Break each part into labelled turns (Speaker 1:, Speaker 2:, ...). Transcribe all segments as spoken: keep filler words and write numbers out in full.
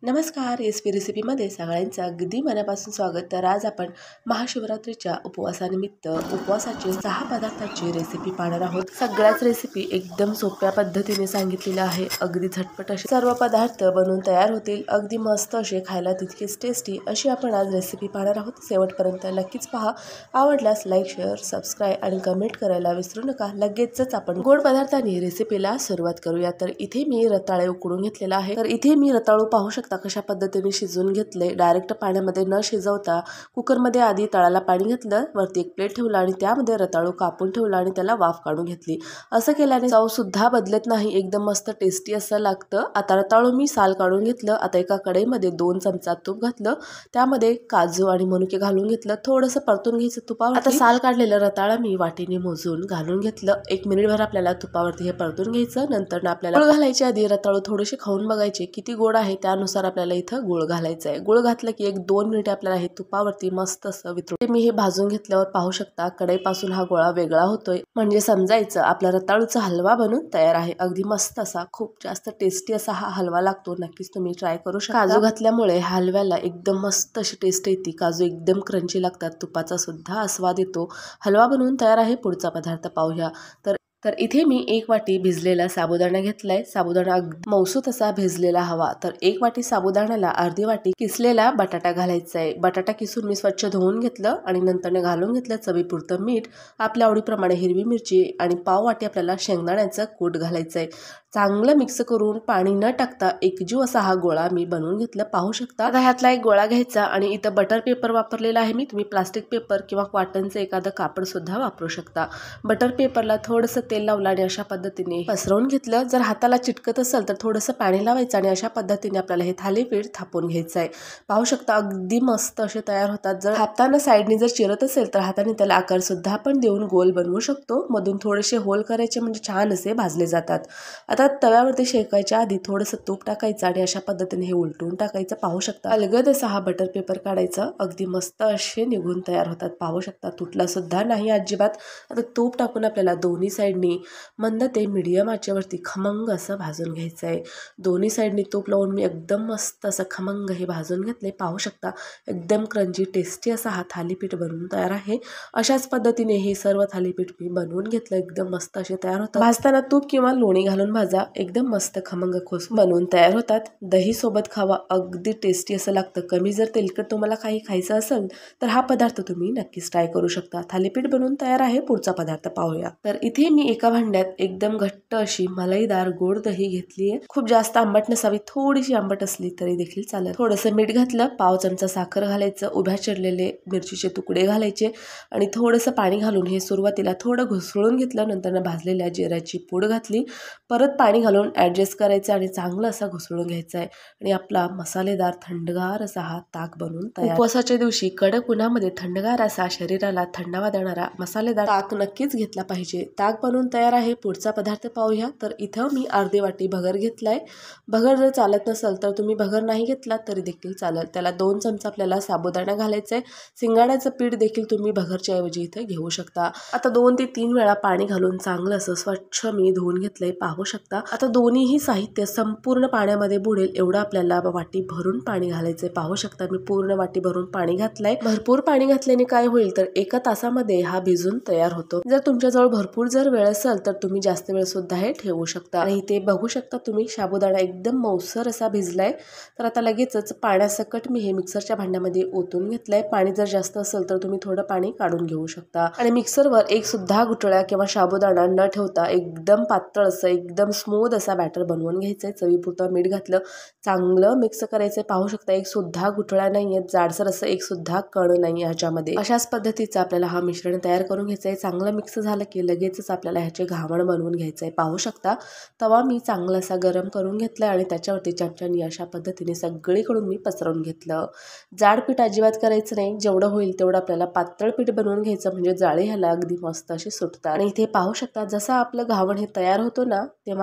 Speaker 1: नमस्कार. एसपी रेसिपीमध्ये सगळ्यांचं अगदी मनापासून स्वागत. तर आज आपण महाशिवरात्रीच्या उपवासानिमित्त उपवासाचे सहा पदार्थांची रेसिपी पाहणार आहोत. सगळ्याच रेसिपी एकदम सोप्या पद्धतीने सांगितलेल्या आहे. अगदी झटपट असे सर्व पदार्थ बनवून तयार होतील. अगदी मस्त असे, खायला तितकेच टेस्टी अशी आपण आज रेसिपी पाहणार आहोत. शेवटपर्यंत नक्कीच पहा. आवडल्यास लाईक, शेअर, सबस्क्राईब आणि कमेंट करायला विसरू नका. लगेचच आपण गोड पदार्थांनी रेसिपीला सुरुवात करूया. तर इथे मी रताळे उकडून घेतलेला आहे. तर इथे मी रताळू पाहू शकता कशा पद्धतीने शिजवून घेतले. डायरेक्ट पाण्यामध्ये न शिजवता कुकरमध्ये आधी तळाला पाणी घेतलं, वरती एक प्लेट ठेवला आणि त्यामध्ये रताळू कापून ठेवला आणि त्याला वाफ काढून घेतली. असं केल्याने चव सुद्धा बदलत नाही, एकदम मस्त टेस्टी असं लागतं. आता रताळू मी साल काढून घेतलं. आता एका कढईमध्ये दोन चमचा तूप घातलं, त्यामध्ये काजू आणि मनुके घालून घेतलं. थोडंसं परतून घ्यायचं तुपावर. आता साल काढलेलं रताळा मी वाटीने मोजून घालून घेतलं. एक मिनिटभर आपल्याला तुपावरती हे परतून घ्यायचं. नंतर आपल्याला गुळ घालायच्या आधी रताळू थोडेसे खाऊन बघायचे किती गोड आहे, त्यानुसार आपल्याला इथं गुळ घालायचं आहे. गुळ घातलं की एक दोन मिनिटे आपल्याला हे तुपावरती मस्त असं वितळून मी हे भाजून घेतल्यावर पाहू शकता कढईपासून हा गोळा वेगळा होतोय, म्हणजे समजायचं आपला रताळूचा हलवा बनून तयार आहे. अगदी मस्त असा, खूप जास्त टेस्टी असा हा हलवा लागतो. नक्कीच तुम्ही ट्राय करू शकता. काजू घातल्यामुळे हलव्याला एकदम मस्त अशी टेस्ट येते. काजू एकदम क्रंची लागतात, तुपाचा सुद्धा आस्वाद येतो. हलवा बनवून तयार आहे. पुढचा पदार्थ पाहूया. तर तर इथे मी एक वाटी भिजलेला साबुदाणा घेतलाय. साबुदाणा मौसूत असा भिजलेला हवा. तर एक वाटी साबुदाण्याला अर्धी वाटी किसलेला बटाटा घालायचा आहे. बटाटा किसून मी स्वच्छ धुवून घेतलं आणि नंतरने घालून घेतलं चवीपुरतं मीठ, आपल्या आवडीप्रमाणे हिरवी मिरची आणि पाव वाटी आपल्याला शेंगदाण्याचं कूट घालायचं आहे. चांगलं मिक्स करून पाणी न टाकता एकजीव असा हा गोळा मी बनवून घेतला. पाहू शकता. आता ह्यातला एक गोळा घ्यायचा आणि इथं बटर पेपर वापरलेला आहे मी. तुम्ही प्लास्टिक पेपर किंवा कॉटनचं एखादं कापड सुद्धा वापरू शकता. बटर पेपरला थोडंसं तेल लावलं आणि अशा पद्धतीने पसरवून घेतलं. जर हाताला चिटकत असेल तर थोडंसं पाणी लावायचं आणि अशा पद्धतीने आपल्याला हे थालीपीठ थापून घ्यायचं आहे. पाहू शकता अगदी मस्त असे तयार होतात. जर हाताने साईडने जर चिरत असेल तर हाताने त्याला आकार सुद्धा आपण देऊन गोल बनवू शकतो. मधून थोडेसे होल करायचे, म्हणजे छान असे भाजले जातात. आता तव्यावरती शेकायच्या आधी थोडंसं तूप टाकायचं आणि अशा पद्धतीने हे उलटून टाकायचं. पाहू शकता अलगद असा हा बटर पेपर काढायचा. अगदी मस्त असे निघून तयार होतात. पाहू शकता तुटला सुद्धा नाही अजिबात. आता तूप टाकून आपल्याला दोन्ही साईडनी मंद ते मीडियम आचेवरती खमंग असं भाजून घ्यायचं आहे. दोन्ही साईडनी तूप लावून मी एकदम मस्त असं खमंग हे भाजून घेतले. पाहू शकता एकदम क्रंची टेस्टी असा हा थालीपीठ बनवून तयार आहे. अशाच पद्धतीने हे सर्व थालीपीठ मी बनवून घेतलं. एकदम मस्त असे तयार होतात. भाजताना तूप किंवा लोणी घालून भाजा, एकदम मस्त खमंग खोस बनवून तयार होतात. दही सोबत खावा, अगदी टेस्टी असं लागतं. कमी जर तेलकट तुम्हाला काही खायचं असेल तर हा पदार्थ तुम्ही नक्कीच ट्राय करू शकता. थालीपीठ बनवून तयार आहे. पुढचा पदार्थ पाहूया. तर इथे मी एका भांड्यात एकदम घट्ट अशी मलाईदार गोड दही घेतली आहे. खूप जास्त आंबट नसावी, थोडीशी आंबट असली तरी देखील चालेल. थोडंसं मीठ घातलं, पाव चमचा साखर घालायचं, उभ्या चिरलेले मिरचीचे तुकडे घालायचे आणि थोडंसं पाणी घालून हे सुरुवातीला थोडं घुसळून घेतलं. नंतर भाजलेल्या जिऱ्याची पूड घातली, परत पाणी घालून ऍडजस्ट करायचं आणि चांगलं असा घुसळून घ्यायचा आहे. आणि आपला मसालेदार थंडगार असा हा ताक बनवून तयार. उपवासाच्या दिवशी कडक उन्हामध्ये थंडगार असा, शरीराला थंडावा देणारा मसालेदार ताक नक्कीच घेतला पाहिजे. ताक बनवून तयार आहे. पुढचा पदार्थ पाहूया. तर इथं मी अर्धी वाटी भगर घेतलाय. भगर जर चालत नसेल तर तुम्ही भगर नाही घेतला तरी देखील चालेल. त्याला दोन चमचा आपल्याला साबुदाणा घालायचंय. शिंगाड्याचं पीठ देखील तुम्ही भगरच्या ऐवजी इथे घेऊ शकता. आता दोन ते तीन वेळा पाणी घालून चांगलं असं स्वच्छ मी धुवून घेतलंय. पाहू शकता. आता दोन्हीही साहित्य संपूर्ण पाण्यामध्ये बुडेल एवढं आपल्याला वाटी भरून पाणी घालायचंय. पाहू शकता मी पूर्ण वाटी भरून पाणी घातलंय. भरपूर पाणी घातल्याने काय होईल तर एका तासामध्ये हा भिजून तयार होतो. जर तुमच्याजवळ भरपूर जर वेळ असेल तर तुम्ही जास्त वेळ सुद्धा हे ठेवू शकता. आणि ते बघू शकता तुम्ही साबुदाणा एकदम मौसर असा भिजलाय. तर आता लगेचच पाण्यासकट मी हे मिक्सरच्या भांड्यामध्ये ओतून घेतलंय. पाणी जर जास्त असेल तर तुम्ही थोडं पाणी काढून घेऊ शकता. आणि मिक्सरवर एक सुद्धा गुठळ्या किंवा साबुदाणा न ठेवता एकदम पातळ असं, एकदम स्मूथ असा बॅटर बनवून घ्यायचंय. चवीपुरतं मीठ घातलं, चांगलं मिक्स करायचंय. पाहू शकता एक सुद्धा गुठळ्या नाहीये, जाडसर असं एक सुद्धा कण नाही ह्याच्यामध्ये. अशाच पद्धतीचं आपल्याला हा मिश्रण तयार करून घ्यायचंय. चांगलं मिक्स झालं की लगेचच आपल्याला ह्याचे घावण बनवून घ्यायचंय. पाहू शकता तवा मी चांगला असा गरम करून घेतलाय आणि त्याच्यावरती चमच्यानी अशा पद्धतीने सगळीकडून मी पसरवून घेतलं. जाड पीठ अजिबात करायचं नाही. जेवढं होईल तेवढं आपल्याला पातळ पीठ बनवून घ्यायचं, म्हणजे जाळी ह्याला अगदी मस्त अशी सुटतात. आणि इथे पाहू शकता जसं आपलं घावण हे तयार होतो ना, तेव्हा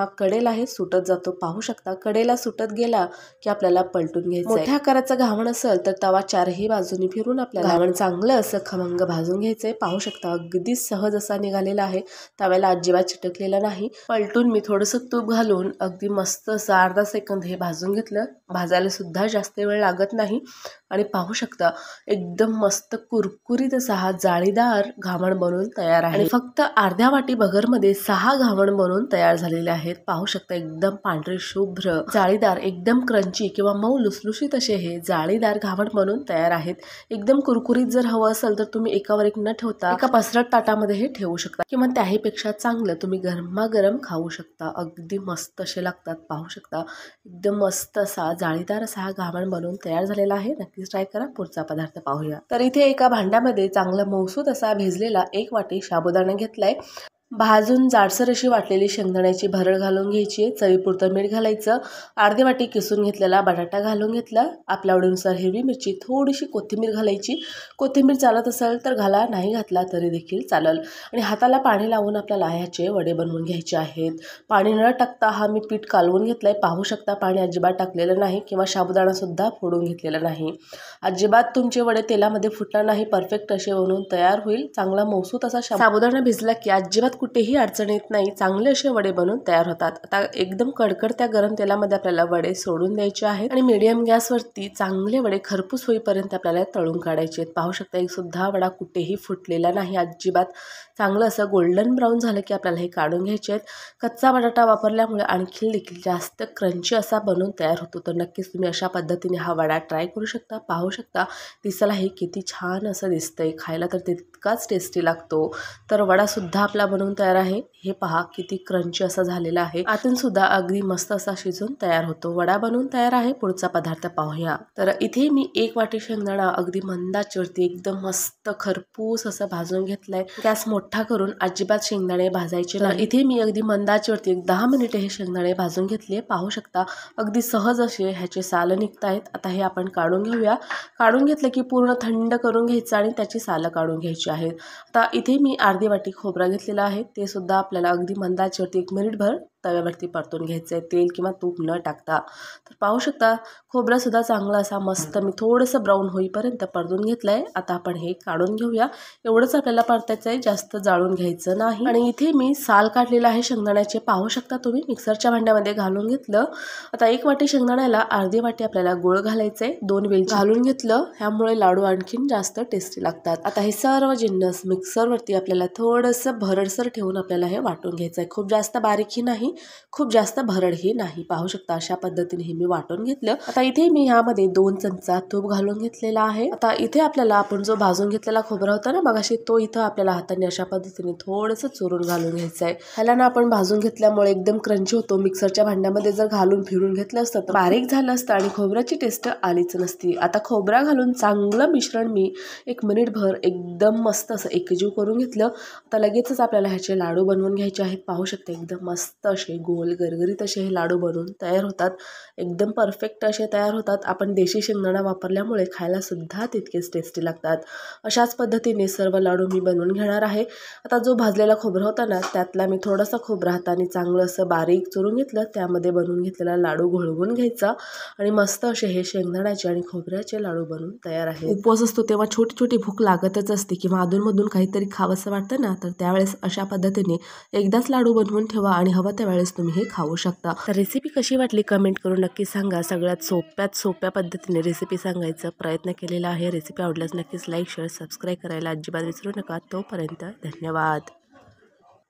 Speaker 1: तेव्हा कडेला हे सुटत जातो. पाहू शकता कडेला सुटत गेला की आपल्याला पलटून घ्यायचं. मोठ्या आकाराचं घावण असेल तर तवा चारही बाजूनी फिरून आपल्याला घावण चांगलं असं खमंग भाजून घ्यायचंय. पाहू शकता अगदी सहज असा निघालेला आहे. तव्याला अजिबात चिटकलेला नाही. पलटून मी थोडंसं तूप घालून अगदी मस्त असं अर्धा सेकंद हे भाजून घेतलं. भाजायला सुद्धा जास्त वेळ लागत नाही आणि पाहू शकता एकदम मस्त कुरकुरीत असा हा जाळीदार घावण बनवून तयार आहे. आणि फक्त अर्ध्या वाटी बगरमध्ये सहा घावण बनवून तयार झालेले आहेत. पाहू शकता एकदम पांढरे शुभ्र जाळीदार एकदम क्रंची किंवा मऊ लुसलुशीत असे हे जाळीदार घावण बनवून तयार आहेत. एकदम कुरकुरीत जर हवं असेल तर तुम्ही एकावर एक न ठेवता एका पसरट ताटामध्ये हे ठेवू शकता किंवा त्याहीपेक्षा चांगलं तुम्ही गरमागरम खाऊ शकता. अगदी मस्त असे लागतात. पाहू शकता एकदम मस्त असा जाळीदार असा हा घावण बनवून तयार झालेला आहे. नक्कीच ट्राय करा. पुढचा पदार्थ पाहूया. तर इथे एका भांड्यामध्ये चांगला मौसूद असा भिजलेला एक वाटी साबुदाणा घेतलाय. भाजून जाडसर अशी वाटलेली शेंगदाण्याची भरड घालून घ्यायची आहे. चवीपुरतं मीठ घालायचं. अर्धी वाटी किसून घेतलेला बटाटा घालून घेतला. आपल्या आवडीनुसार हिरवी मिरची, थोडीशी कोथिंबीर घालायची. कोथिंबीर चालत असेल तर घाला, नाही घातला तरी देखील चालेल. आणि हाताला पाणी लावून आपल्याला ह्याचे वडे बनवून घ्यायचे आहेत. पाणी न टाकता हा मी पीठ कालवून घेतलाय. पाहू शकता पाणी अजिबात टाकलेलं नाही किंवा साबुदाणा सुद्धा फोडून घेतलेला नाही. अजिबात तुमचे वडे तेलामध्ये फुटणार नाही. परफेक्ट असे बनवून तयार होईल. चांगला मौसूद असा साबुदाणा भिजला की अजिबात कुठेही अडचण येत नाही. चांगले असे वडे बनवून तयार होतात. आता एकदम कडकडत्या गरम तेलामध्ये आपल्याला वडे सोडून द्यायचे आहेत आणि मीडियम गॅसवरती चांगले वडे खरपूस होईपर्यंत आपल्याला तळून काढायचे आहेत. पाहू शकता एक सुद्धा वडा कुठेही फुटलेला नाही. अजिबात चांगलं असं गोल्डन ब्राऊन झालं की आपल्याला हे काढून घ्यायचे आहेत. कच्चा बटाटा वापरल्यामुळे आणखी देखील जास्त क्रंची असा बनवून तयार होतो. तर नक्कीच तुम्ही अशा पद्धतीने हा वडा ट्राय करू शकता. पाहू शकता दिसायला हे किती छान असं दिसतंय. खायला तर तितकाच टेस्टी लागतो. तर वडा सुद्धा आपला बनवून तयार आहे. हे पहा किती क्रंची असा झालेला आहे. आतून सुद्धा अगदी मस्त असा शिजून तयार होतो. वडा बनवून तयार आहे. पुढचा पदार्थ पाहूया. तर इथे मी एक वाटी शेंगदाणा अगदी मंद आचेवरती एकदम मस्त खरपूस असं भाजून घेतलाय. गॅस मोठा करून अजिबात शेंगदाणे भाजायचे नाही. इथे मी अगदी मंद आचेवरती एक दहा मिनिटे हे शेंगदाणे भाजून घेतले. पाहू शकता अगदी सहज असे ह्याचे सालं निघत आहेत. आता हे आपण काढून घेऊया. काढून घेतलं की पूर्ण थंड करून घ्यायचं आणि त्याची सालं काढून घ्यायची आहेत. आता इथे मी अर्धी वाटी खोबरा घेतलेला आहे. ते सुद्धा आपल्याला अगदी मंद आचेवरती एक मिनिटभर तव्यावरती परतून घ्यायचं आहे. तेल किंवा तूप न टाकता. तर पाहू शकता खोबरा सुद्धा चांगला असा मस्त मी थोडंसं ब्राऊन होईपर्यंत परतून घेतलं आहे. आता आपण हे काढून घेऊया. एवढंच आपल्याला परतायचं आहे. जास्त जाळून घ्यायचं नाही. आणि इथे मी साल काढलेला आहे शेंगदाण्याचे. पाहू शकता तुम्ही मिक्सरच्या भांड्यामध्ये घालून घेतलं. आता एक वाटी शेंगदाण्याला अर्धी वाटी आपल्याला गुळ घालायचं आहे. दोन वेलची घालून घेतलं. ह्यामुळे लाडू आणखीन जास्त टेस्टी लागतात. आता हे सर्व जिन्नस मिक्सरवरती आपल्याला थोडंसं भरडसर ठेवून आपल्याला हे वाटून घ्यायचं आहे. खूप जास्त बारीकही नाही, खूप जास्त भरडही नाही. पाहू शकता अशा पद्धतीने हे मी वाटून घेतलं. आता इथे मी ह्यामध्ये दोन चमचा तूप घालून घेतलेला आहे. आता इथे आपल्याला आपण जो भाजून घेतलेला खोबरा होता ना मगाशी, तो इथं आपल्याला हाताने अशा पद्धतीने थोडंसं चुरून घालून घ्यायचं आहे. ह्याला ना आपण भाजून घेतल्यामुळे एकदम क्रंची होतो. मिक्सरच्या भांड्यामध्ये जर घालून फिरून घेतलं असतं तर बारीक झालं असतं आणि खोबऱ्याची टेस्ट आलीच नसती. आता खोबरा घालून चांगलं मिश्रण मी एक मिनिटभर एकदम मस्त असं एकजीव करून घेतलं. आता लगेचच आपल्याला ह्याचे लाडू बनवून घ्यायचे आहेत. पाहू शकता एकदम मस्त असे गोल गरगरीत असे हे लाडू बनवून तयार होतात. एकदम परफेक्ट असे तयार होतात. आपण देशी शेंगदाणा वापरल्यामुळे खायला सुद्धा तितकेच टेस्टी लागतात. अशाच पद्धतीने सर्व लाडू मी बनवून घेणार आहे. आता जो भाजलेला खोबरा होता ना त्यातला मी थोडासा खोबरा हाताने चांगलं असं बारीक चुरून घेतलं. त्यामध्ये बनवून घेतलेला लाडू घोळवून घ्यायचा आणि मस्त असे हे शेंगदाण्याचे आणि खोबऱ्याचे लाडू बनवून तयार आहे. उपवास असतो तेव्हा छोटी छोटी भूक लागतच असते किंवा अधूनमधून काहीतरी खावंसं वाटतं ना, तर त्यावेळेस अशा पद्धतीने एकदाच लाडू बनवून ठेवा आणि हवं त्यावेळेस तुम्ही हे खाऊ शकता. तर रेसिपी कशी वाटली कमेंट करून नक्की सांगा. सगळ्यात सोप्यात सोप्या पद्धतीने रेसिपी सांगायचा प्रयत्न केलेला आहे. रेसिपी आवडल्यास नक्कीच लाईक शेअर सबस्क्राईब करायला अजिबात विसरू नका. तोपर्यंत धन्यवाद.